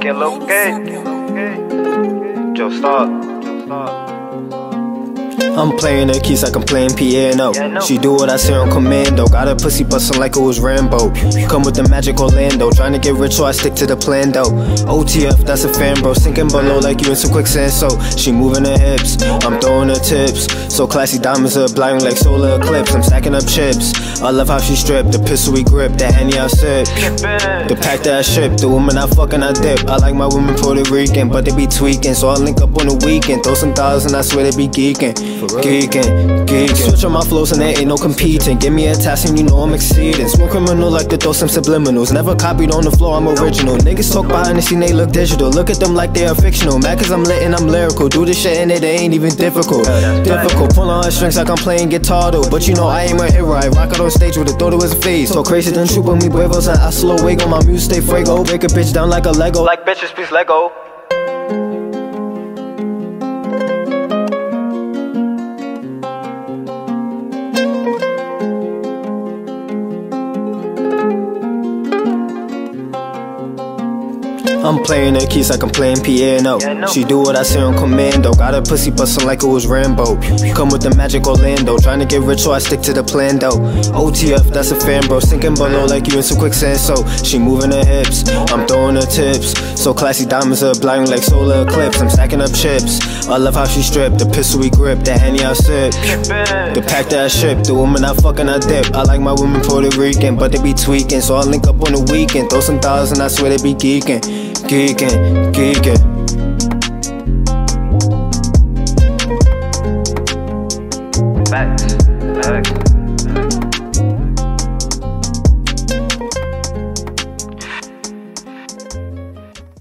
lo que. Joe Stark. I'm playing her keys like I'm playing piano. She do what I say on commando. Got her pussy bustin' like it was Rambo. Come with the magic Orlando. Trying to get rich so I stick to the plan though. OTF, that's a fan bro. Sinking below like you in some quicksand. So she moving her hips, I'm throwing her tips. So classy, diamonds are blinding like solar eclipse. I'm stacking up chips. I love how she stripped. The pistol we grip, the Henny I sip. The pack that I ship, the woman I fucking I dip. I like my women Puerto Rican, but they be tweaking. So I link up on the weekend. Throw some dollars and I swear they be geeking. Geeking. Switch on my flows and there ain't no competing. Give me a task and you know I'm exceeding. Smooth criminal like to throw some subliminals. Never copied on the floor, I'm original. Niggas talk behind the scene, they look digital. Look at them like they are fictional. Mad cause I'm lit and I'm lyrical. Do this shit and it ain't even difficult. Pull on her strings like I'm playing guitar though. But you know I ain't a hero. I rock out on stage with a thought it was a phase. So crazy than troop with me huevos and I slow wig on my music stay frago. Break a bitch down like a Lego. Like bitches, please let go. I'm playing her keys like I'm playing piano. She do what I say on commando. Got her pussy bustin' like it was Rambo. Come with the magic Orlando. Trying to get rich so I stick to the plan though. OTF, that's a fan bro. Sinking below like you in some quicksand. So she moving her hips, I'm throwing her tips. So classy, diamonds are blinding like solar eclipse. I'm stacking up chips. I love how she stripped. The pistol we grip, the Henny I sip. The pack that I ship, the woman I fucking I dip. I like my women Puerto Rican, but they be tweaking. So I link up on the weekend. Throw some dollars and I swear they be geeking. Geeking. Facts.